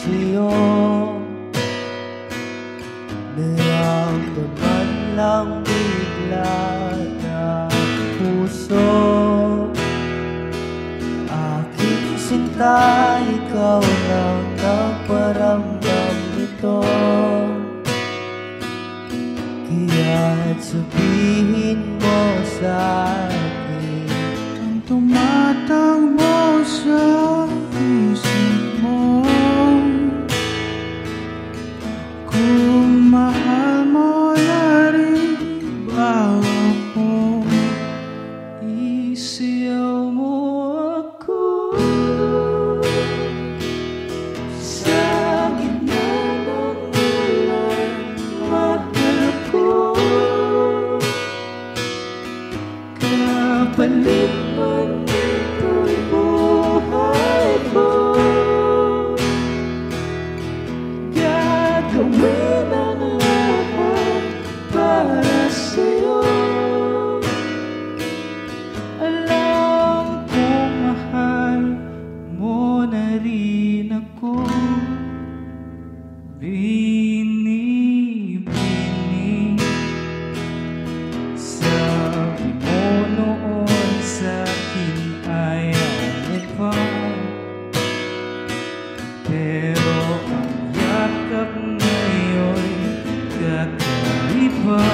sa'yo. Naramdaman lang bigla ng puso. Aking sinta, ikaw lang nagparamdam nito. Kaya't sabihin mo sa'kin ang tumatakbo sa isip mo. Kung mahal mo na rin ba ako, isiyaw mo ako sa gitna ng ulan. Mahal ko, kapalit man ito'y buhay ko. Gagawin ang lahat para sa'yo. Alam kong mahal mo na rin ako. Bini-bini, sabi mo noon sa'kin ayaw mo pa. Pero ang yakap ngayon'y kakaiba.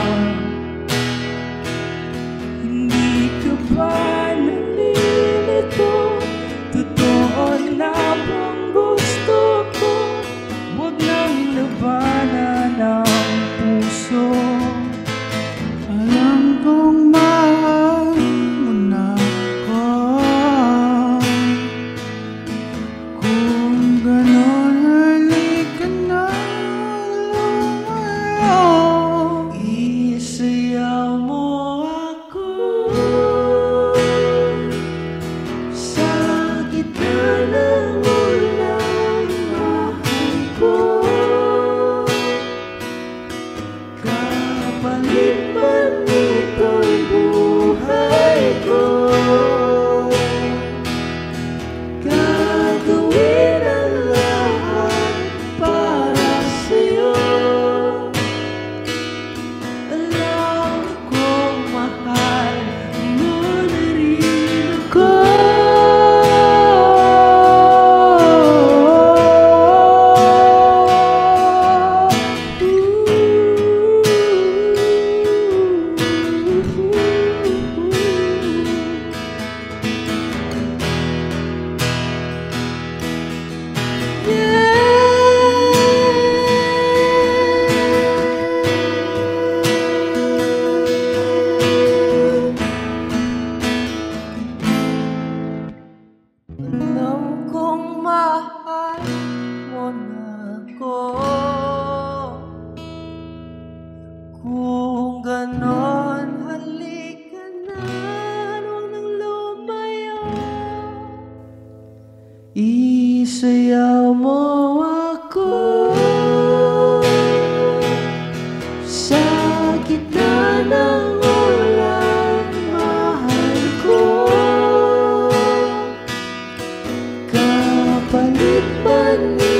Hindi ka ba nalilito? Totoo na bang gusto ko? Huwag nang labanan ang puso. Alam kong mahal mo na ako. Kung ganon, halika na lumayo. Isayaw mo ako sa gitna ng ulan. Mahal ko, kapalit man ito'y buhay ko. Gagawin ang lahat para sa'yo. Alam kong mahal mo na rin ako. Alam kong mahal mo na ako. Kung ganon, halika na, huwag nang lumayo. Isayaw mo ako sa gitna ng ulan. Mahal ko, kapalit man